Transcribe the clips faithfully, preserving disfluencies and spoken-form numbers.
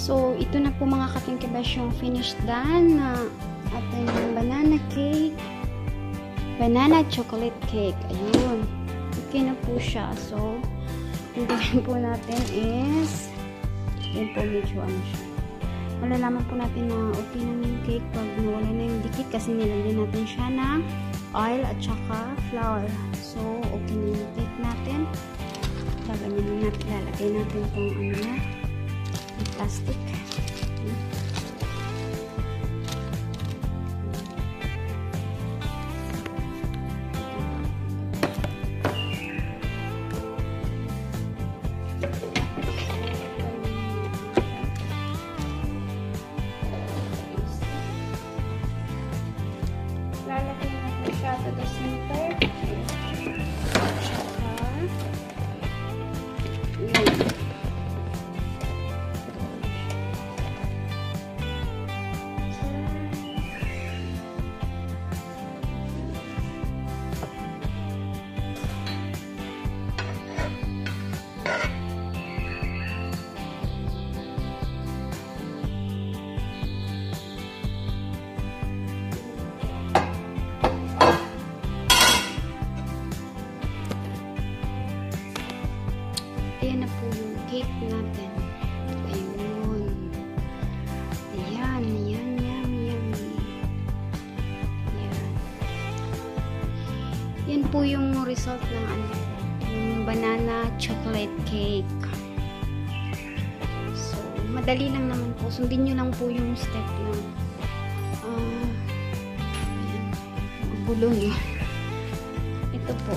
So, ito na po mga katingkibash yung finished done na ating banana cake. Banana chocolate cake. Ayun. Okay na po siya. So, yung gawin po natin is yun po medyo ano siya. Malalaman po natin na okay na yung cake pag nawala na yung dikit kasi nilagyan natin siya ng oil at saka flour. So, okay na yung cake natin. Gaganyan na natin. Lalagay natin itong ano na yung plastic. Lalagay natin siya to the center. Ayan na po yung cake natin. Ayun. Ayan. Ayan. Yummy. Yummy. Ayan. Yan po yung result ng ano, yung banana chocolate cake. So, madali lang naman po. Sundin nyo lang po yung step lang. Ah, ayan. Ang gulo nyo. Ito po.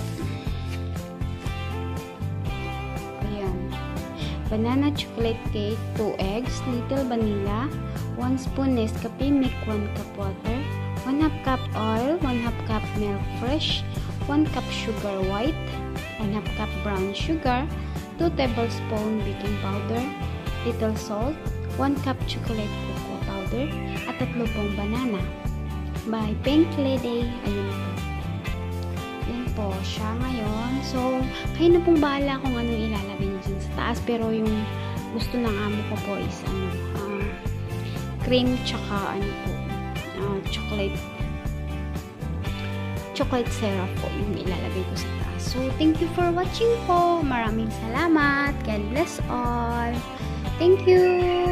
Banana chocolate cake, two eggs, little vanilla, one spoon Nescafe, milk, one cup water, one half cup oil, one half cup milk fresh, one cup sugar white, one half cup brown sugar, two tablespoon baking powder, little salt, one cup chocolate cocoa powder, at tatlo pong banana. By Pink Lady. Ayun po. Yan po siya ngayon. So, kayo na pong bahala kung anong ilalagay nyo dyan sa taas. Pero yung gusto ng amo ko po is ano, uh, cream tsaka ano po, uh, chocolate chocolate syrup po yung ilalagay ko sa taas. So, thank you for watching po. Maraming salamat. God bless all. Thank you.